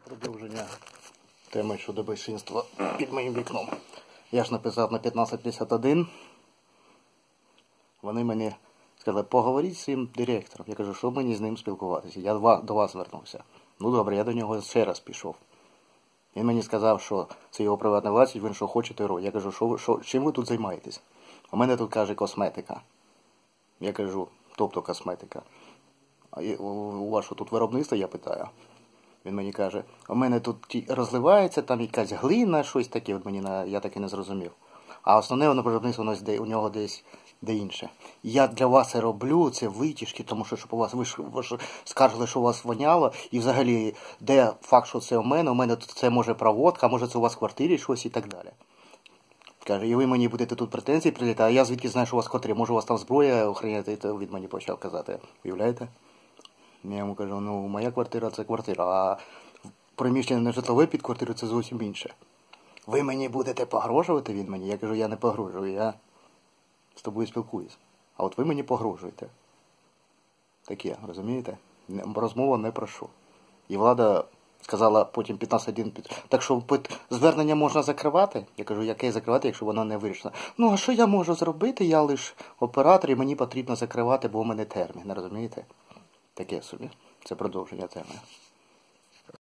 Продовження теми щодо безчинства під моїм вікном. Я ж написав на 1551. Вони мені сказали, поговоріть з цим директором. Я кажу, що мені з ним спілкуватися? Я до вас звернувся. Ну добре, я до нього ще раз пішов. Він мені сказав, що це його приватна власність, він що хоче, то робить. Я кажу, чим ви тут займаєтесь? У мене тут, каже, косметика. Я кажу, тобто косметика. А у вас що тут виробництво, я питаю. Він мені каже, у мене тут розливається, там якась глина, щось таке, от мені я так і не зрозумів. А основне воно виробництво у нього десь де інше. Я для вас це роблю, це витяжки, тому що щоб у вас, ви ж скаржили, що у вас воняло, і взагалі, де факт, що це у мене тут це може проводка, може це у вас в квартирі щось і так далі. Каже, і ви мені будете тут претензії прилітати, а я звідки знаю, що у вас в квартирі, може у вас там зброя охороняти, і то він мені почав казати. Уявляєте? Я йому кажу, ну моя квартира це квартира, а приміщення не житлове під квартиру це зовсім інше. Ви мені будете погрожувати, він мені? Я кажу, я не погрожую, я з тобою спілкуюсь. А от ви мені погрожуєте. Таке, розумієте? Розмова не про що. І влада сказала потім 15-1, так що звернення можна закривати? Я кажу, яке закривати, якщо воно не вирішено? Ну, а що я можу зробити? Я лише оператор і мені потрібно закривати, бо у мене термін, розумієте? Таке собі. Це продовження теми.